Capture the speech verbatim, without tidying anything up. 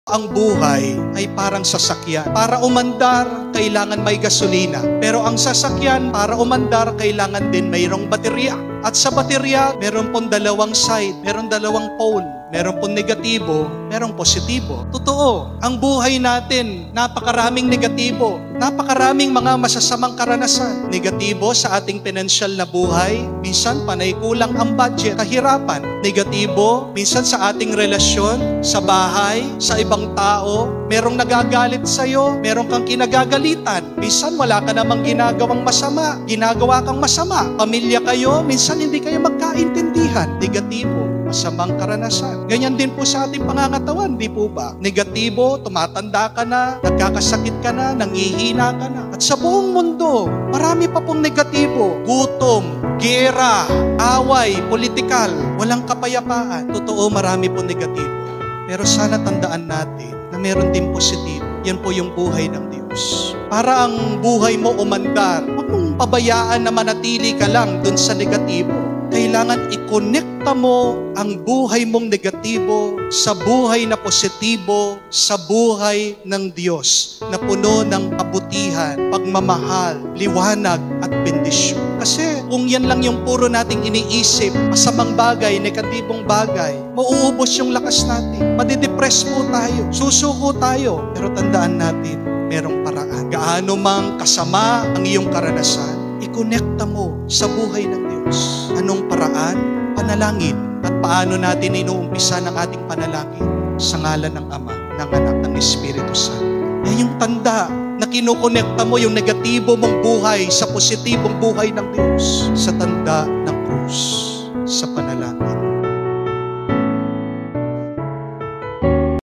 Ang buhay ay parang sasakyan. Para umandar, kailangan may gasolina. Pero ang sasakyan, para umandar, kailangan din mayroong baterya. At sa baterya, meron pong dalawang side, meron dalawang pole. Meron pong negatibo, merong positibo. Totoo, ang buhay natin, napakaraming negatibo. Napakaraming mga masasamang karanasan. Negatibo sa ating pinansyal na buhay. Minsan, panay kulang ang budget, kahirapan. Negatibo, minsan sa ating relasyon, sa bahay, sa ibang tao. Merong nagagalit sa'yo, meron kang kinagagalitan. Minsan, wala ka namang ginagawang masama. Ginagawa kang masama. Pamilya kayo, minsan hindi kayo magkaintindihan. Negatibo, masamang karanasan. Ganyan din po sa ating pangangatawan, di po ba? Negatibo, tumatanda ka na, nagkakasakit ka na, nangihina ka na. At sa buong mundo, marami pa pong negatibo. Gutom, gera, away, politikal, walang kapayapaan. Totoo, marami pong negatibo. Pero sana tandaan natin na meron din positibo. Yan po yung buhay ng Diyos. Para ang buhay mo umandar, huwag mong pabayaan na manatili ka lang dun sa negatibo. Kailangan i-connecta mo ang buhay mong negatibo sa buhay na positibo, sa buhay ng Diyos na puno ng kabutihan, pagmamahal, liwanag at bendisyon. Kasi kung yan lang yung puro nating iniisip, masamang bagay, negatibong bagay, mauubos yung lakas natin. Madidepress po tayo, susuko tayo. Pero tandaan natin, merong paraan. Gaano mang kasama ang iyong karanasan, i-connecta mo sa buhay ng Diyos. Anong paraan? Panalangin. At paano natin inuumpisa ng ating panalangin? Sa ngalan ng Ama, ng Anak, ng Espiritu Santo. Yan yung tanda na kinukonekta mo yung negatibo mong buhay sa positibong buhay ng Diyos. Sa tanda ng krus. Sa